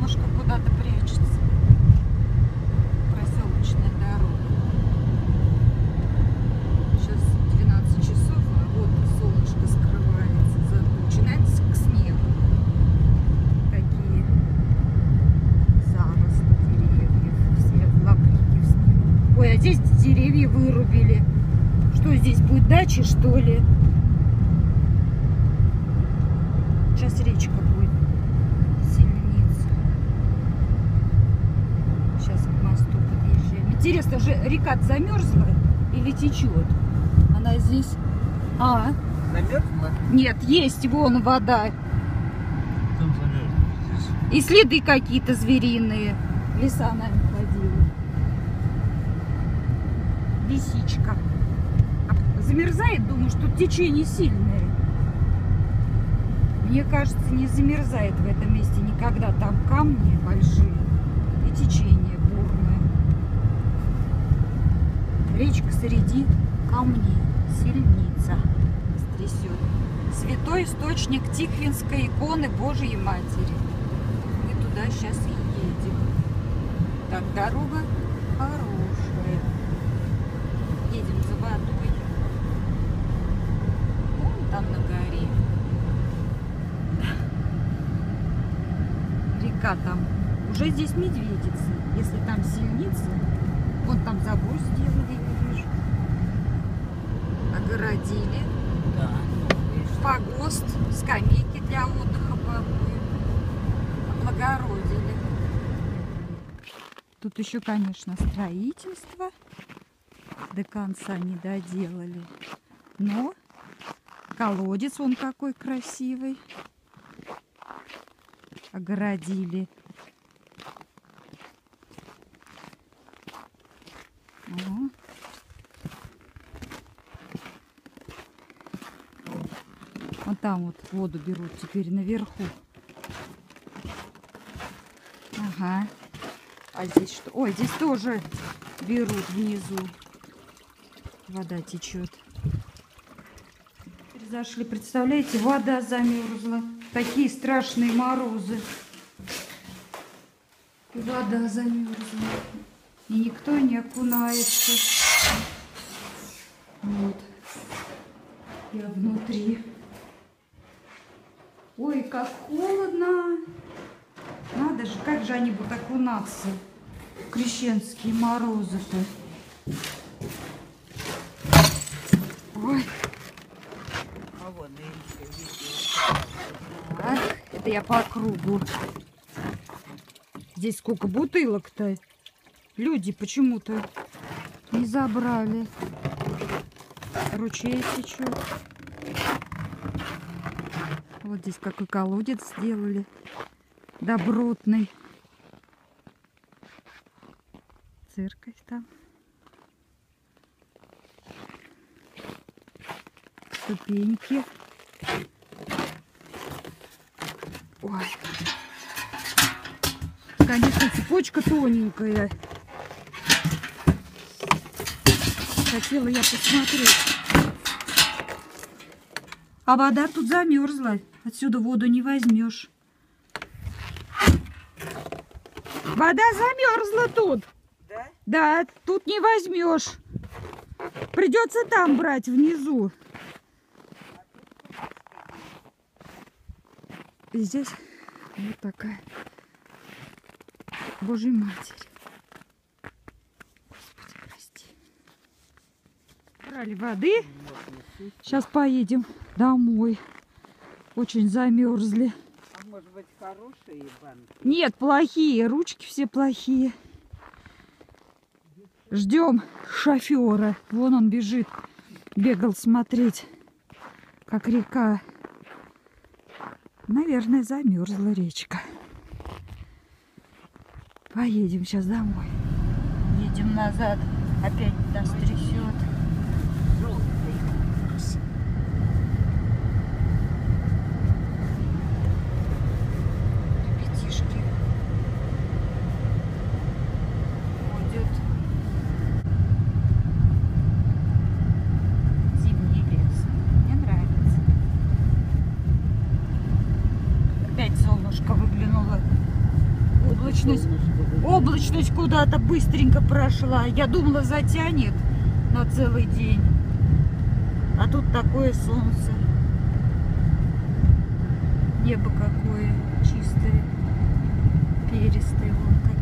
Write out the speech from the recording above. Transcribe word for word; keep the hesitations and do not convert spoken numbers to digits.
солнышко куда-то прячется. Проселочная дорога. Сейчас двенадцать часов, а вот солнышко скрывается за тучей. Начинается к снегу. Такие заросли деревьев. Все лапники в снегу. Ой, а здесь деревья вырубили. Что здесь будет, дача, что ли? Сейчас речка будет сильница. Сейчас к мосту подъезжаем. Интересно, же река замерзла или течет? Она здесь... А? Замерзла? Нет, есть вон вода. Там замерзла здесь. И следы какие-то звериные. Лиса нами ходила. Лисичка. А замерзает, думаю, что течение сильное. Мне кажется, не замерзает в этом месте никогда. Там камни большие и течение бурное. Речка среди камней. Сильница стрясет. Святой источник Тихвинской иконы Божией Матери. Мы туда сейчас и едем. Так, дорога хорошая. Едем за водой. Вон там на горе. Река там. Уже здесь медведица. Если там сильница, вон там забор сделали, я вижу. Огородили. Да. Погост, скамейки для отдыха по облагородили. Тут еще, конечно, строительство до конца не доделали. Но колодец вон какой красивый. Огородили. Ага. Вот там вот воду берут теперь наверху. Ага. А здесь что? Ой, здесь тоже берут внизу. Вода течет. Зашли, представляете, вода замерзла. Такие страшные морозы. И вода замерзла. И никто не окунается. Вот. Я внутри. Ой, как холодно. Надо же, как же они будут окунаться. Крещенские морозы-то. Ой. А вон и еще видео. Так, это я по кругу. Здесь сколько бутылок-то. Люди почему-то не забрали. Ручей течет. Вот здесь какой колодец сделали. Добротный. Церковь там. Ступеньки. Ой. Конечно, цепочка тоненькая. Хотела я посмотреть. А вода тут замерзла. Отсюда воду не возьмешь. Вода замерзла тут. Да? Да, тут не возьмешь. Придется там брать внизу. И здесь вот такая Божья Матерь. Господи, прости. Брали воды. Сейчас поедем домой. Очень замерзли. А может быть хорошие банки? Нет, плохие. Ручки все плохие. Ждем шофера. Вон он бежит. Бегал смотреть, как река. Наверное, замерзла речка. Поедем сейчас домой. Едем назад. Опять нас трясет. Ребятишки. Ходят. Зимний лес. Мне нравится. Опять солнышко выглянуло облачность, облачность куда-то быстренько прошла. Я думала, затянет на целый день. А тут такое солнце. Небо какое чистое, перистое. Вон